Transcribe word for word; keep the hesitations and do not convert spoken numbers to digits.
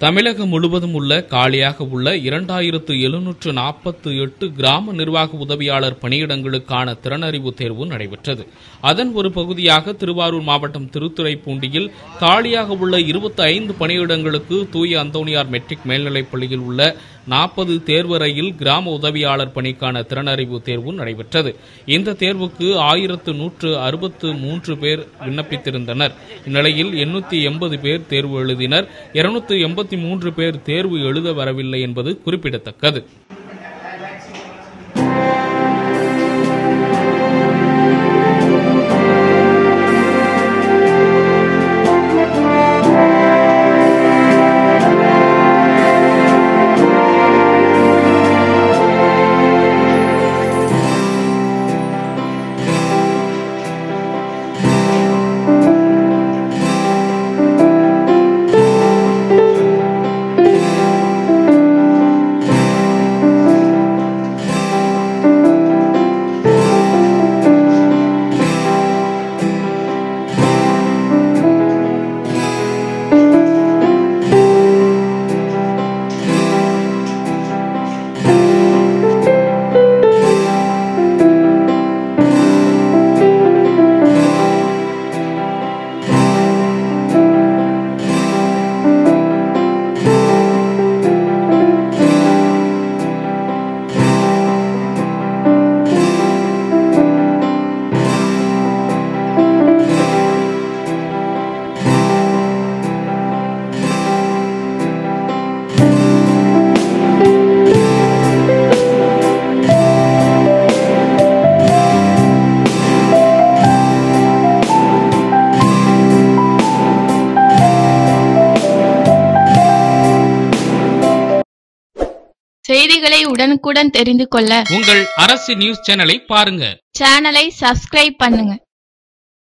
தமிழகம் முழுவதும் உள்ள காலியாக உள்ள இரண்டாயிரத்து எழுநூற்று நாற்பத்தி எட்டு கிராம நிர்வாக உதவியாளர் பணியிடங்களுக்கான திறனறிவு தேர்வு நடைபெற்றது. அதன் ஒரு பகுதியாக திருவாரூர் மாவட்டம் திருத்துறைப்பூண்டியில் காலியாக உள்ள இருபத்தி ஐந்து பணியிடங்களுக்கு தூய அந்தோணியார் மெட்ரிக் மேல்நிலைப் பள்ளியில் உள்ள நாற்பது தேர்வறையில் கிராம உதவியாளர் பணிக்கான திறனறிவு தேர்வு நடைபெற்றது. இந்த தேர்வுக்கு ஆயிரத்து நூற்று அறுபத்து மூன்று பேர் விண்ணப்பித்திருந்தனர். இந்நிலையில் எண்ணூற்றி எண்பது பேர் தேர்வு எழுதினர். இருநூற்று எண்பத்தி மூன்று பேர் தேர்வு எழுத வரவில்லை என்பது குறிப்பிடத்தக்கது. செய்திகளை உடனுக்குடன் தெரிந்து கொள்ள உங்கள் அரசு நியூஸ் சேனலை பாருங்க. சேனலை சப்ஸ்கிரைப் பண்ணுங்க.